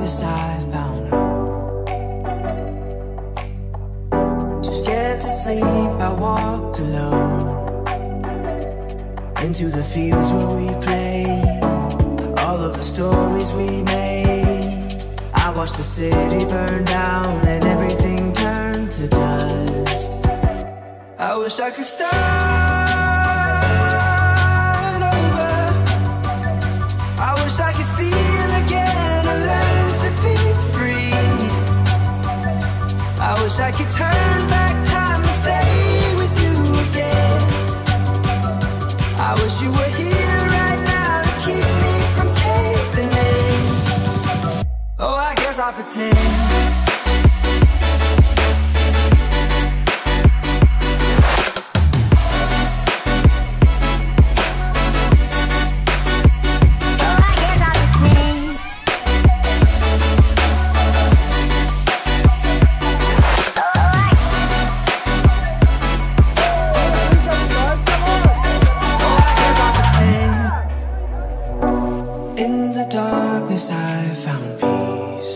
darkness I found hope. Too scared to sleep, I walked alone into the fields where we played, all of the stories we made. I watched the city burn down and everything turn to dust. I wish I could start over. I wish I could feel again and learn to be free. I wish I could turn back time and stay with you again. I wish you were here right now to keep me from caving in. Oh, I guess I'll pretend. I found peace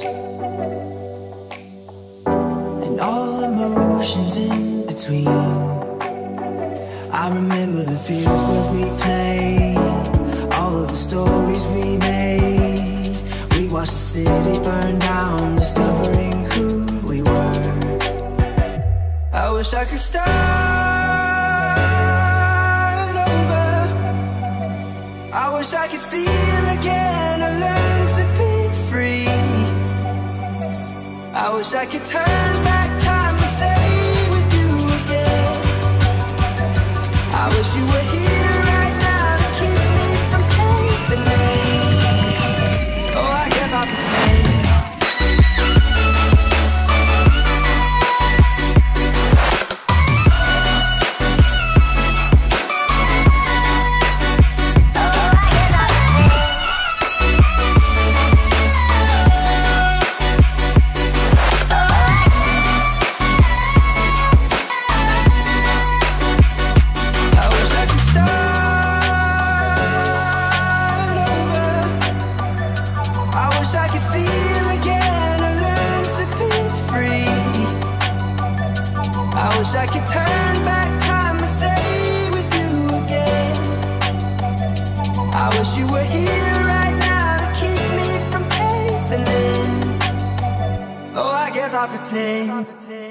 and all emotions in between. I remember the fields where we played, all of the stories we made. We watched the city burn down, discovering who we were. I wish I could start over. I wish I could feel again and learn to be free. I wish I could turn back time and stay with you again. I wish you were here right now to keep me from caving in. Oh, I guess I'll pretend. I wish I could turn back time and stay with you again. I wish you were here right now to keep me from caving in. Oh, I guess I'll pretend.